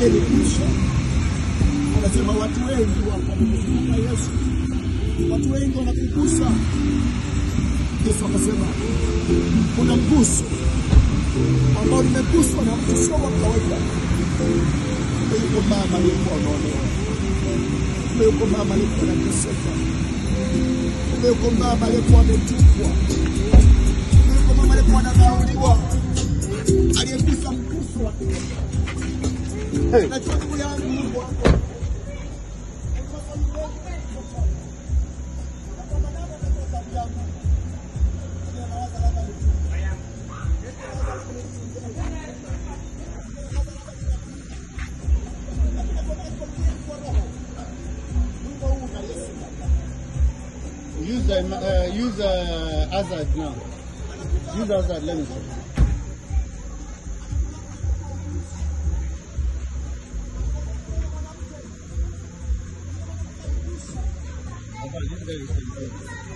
amelikwisha. Anasema watu wengi wamemkumbuka Yesu. Watu wengi wanakugusa. Yesu akasema kuna mguso ambao nimeguswa na mtu sio wa kawaida. Yuko mama aliyekuwa anaolewa. Yuko mama aliyekuwa anateseka. Yuko mama aliyekuwa ametupwa. Yuko mama aliyekuwa anadharauliwa. Aliyegusa mguso wa na chochote yangu Mungu wako. Use hazard now. Use hazard, let me see. This guy is